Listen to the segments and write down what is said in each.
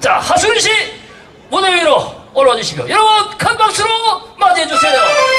자, 하수인 씨 무대 위로 올라와 주시고요. 여러분 큰 박수로 맞이해 주세요.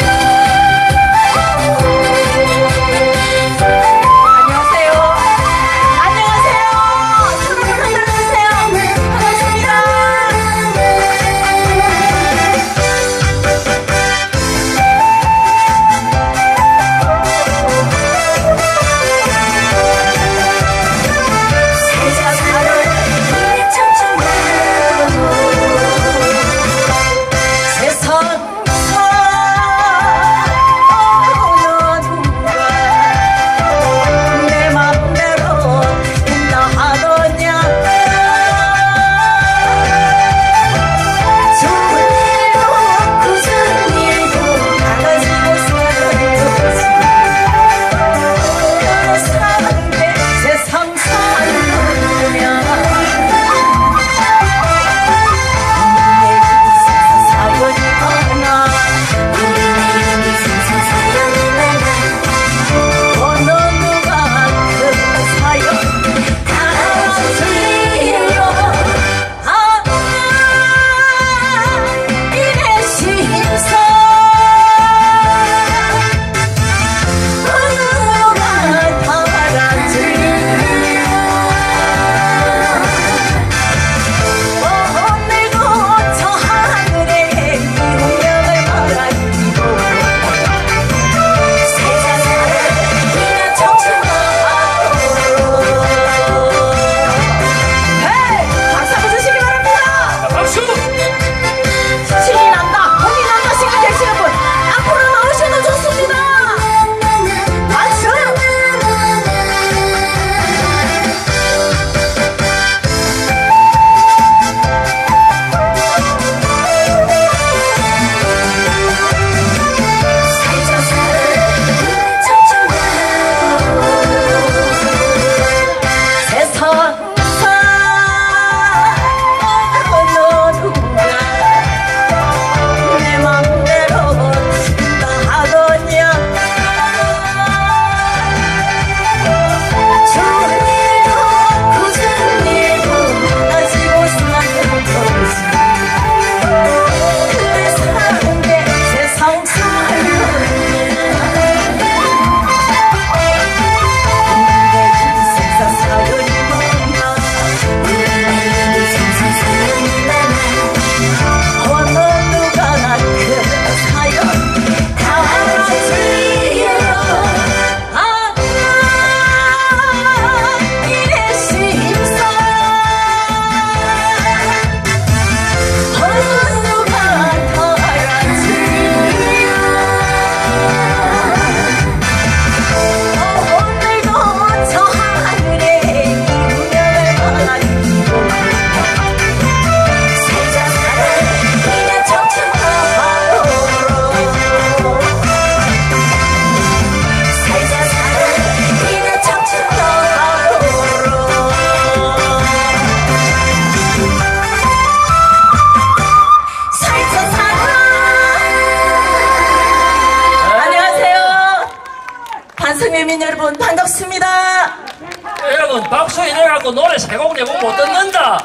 반성회민 여러분 반갑습니다. 여러분 박수 이래갖고 노래 세 곡 내곡 못 듣는다.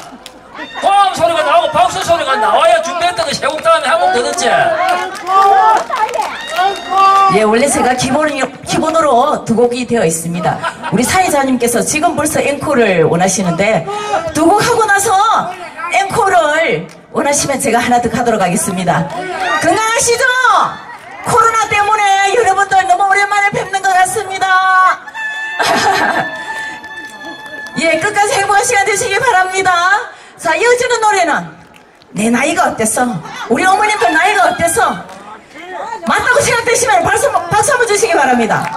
호암 소리가 나오고 박수 소리가 나와야 준비했던 거 세 곡 다음에 한 곡 더 듣지. 예, 원래 제가 기본으로 두 곡이 되어 있습니다. 우리 사회자님께서 지금 벌써 앵콜을 원하시는데 두 곡 하고 나서 앵콜을 원하시면 제가 하나 더 가도록 하겠습니다. 건강하시죠? 코로나 때문에 여러분들 너무 오랜만에 뵙는 것 같습니다. 예, 끝까지 행복한 시간 되시기 바랍니다. 자, 이어지는 노래는 내 나이가 어땠어? 우리 어머님들 나이가 어땠어? 맞다고 생각되시면 박수 한번 주시기 바랍니다.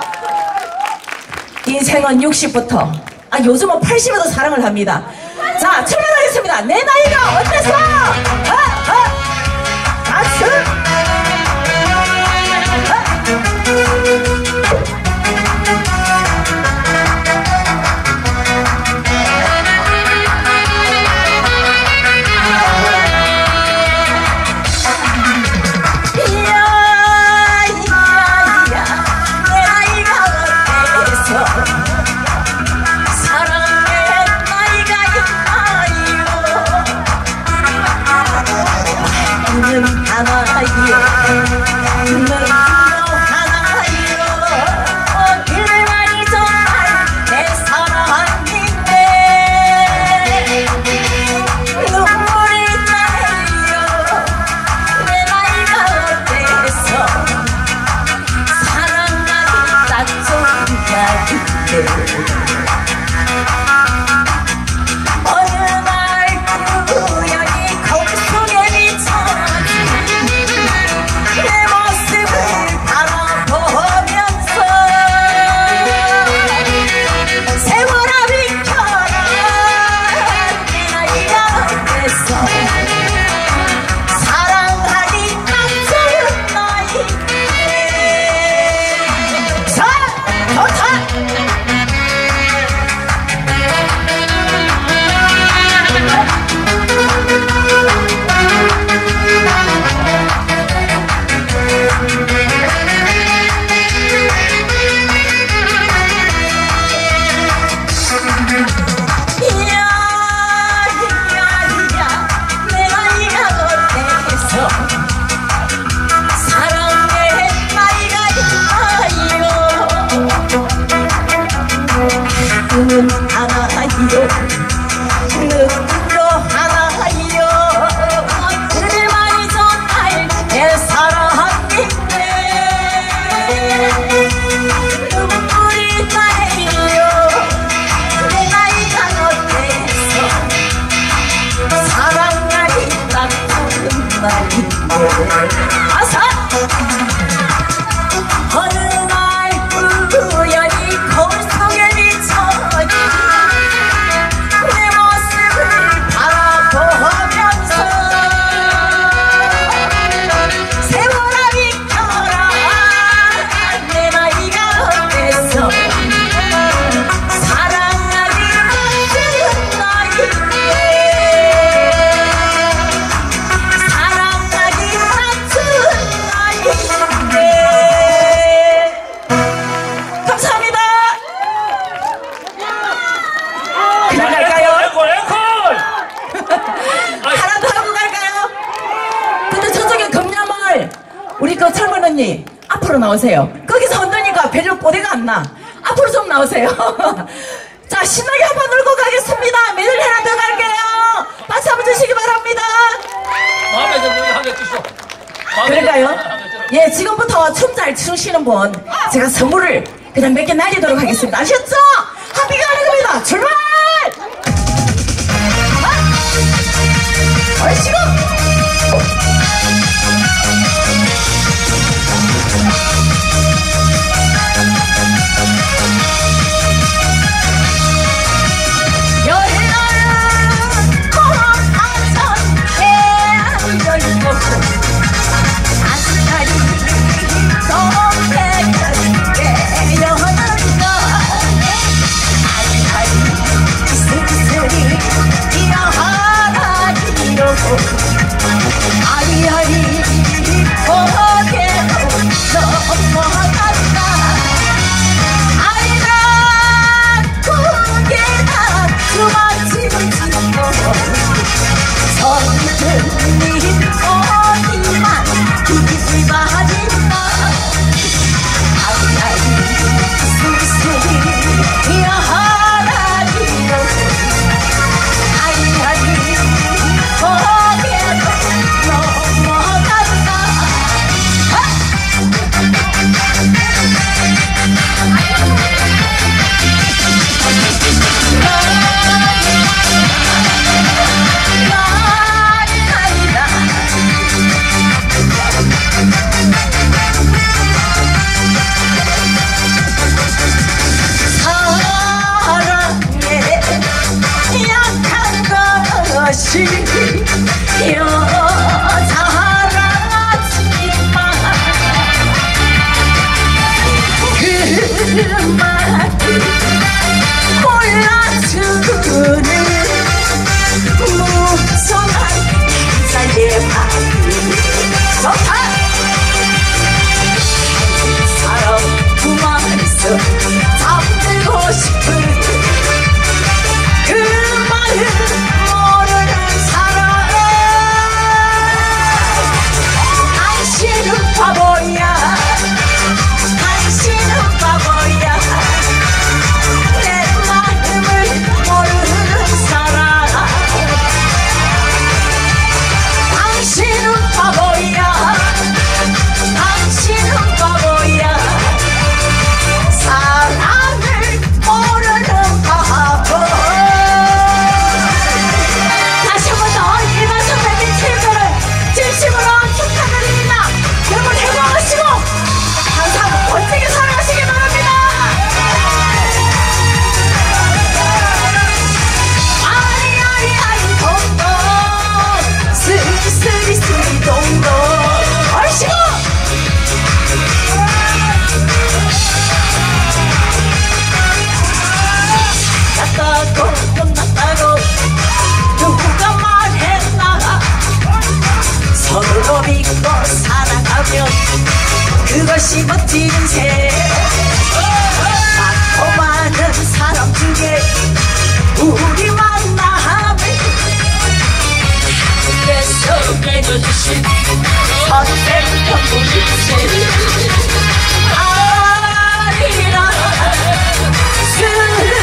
인생은 60부터 요즘은 80에도 사랑을 합니다. 자, 출발하겠습니다. 내 나이가 어땠어? 박수! 하나요 눈으로 하나요 그대만이 정말 내 사랑인데 눈물이 나요 내 나이가 어때서 사랑하기 딱 좋은 나이인데 어느 날 우연히 거울 속에 비춰진 내 모습을 바라보면서 세월아 비켜라 내 나이가 어때서 사랑하기 딱 좋은 나이인데 자, 좋다! 이야 내 나이가 어때서 사랑의 나이가 있나요 눈 하나요 눈으로 하나요 그대만이 정말 내 사랑인데 눈물이 나요 내 나이가 어때서 사랑하기 딱 좋은 나이인데 아사 어느 날 우연히 거울 속에 비춰진 내 모습을 바라보면서 세월아 비켜라 내 나이가 어때서 사랑하기 좋은 나이인데 사랑하기 좋은 나이인데 감사합니다. 그냥 갈까요? 앵콜! 하나 더 하고 갈까요? 근데 저쪽에 금야마을 우리 그 젊은 언니 앞으로 나오세요. 거기서 언니가 별로 뽀대가 안 나. 앞으로 좀 나오세요. 자, 신나게 한번 놀고 가겠습니다. 메들리 하나 더 갈게요. 박수 한번 주시기 바랍니다. 마음에 드는 노래 한개 주시오. 그럴까요? 예, 지금부터 춤 잘 추시는 분 제가 선물을 그냥 몇 개 날리도록 하겠습니다. 아셨죠? 합의가 하는 겁니다. 출발! 얼씨구! 여름은 고마워서 해안 열고 아스타리 동백하게 여는 거 아스타리 슬슬이 뛰어하라기로 아리아리 고개로 넘어간다 아리라 고개다 주마침을 짓고 성등님 어디만 기바진다 아리아리 슬슬이 뛰어하라기로 아리아리 고개로 넘어간다 사랑에 약한 것이 여자라지만 그 맛을 몰라주는 무성한 사의 마음 좋다 사랑 그만해서 잠들고 싶은 그 마음 모르는 사람 인생 많고 많은 사람 중에 우리 만남을 그래서 맺어주신 선생님은 아리라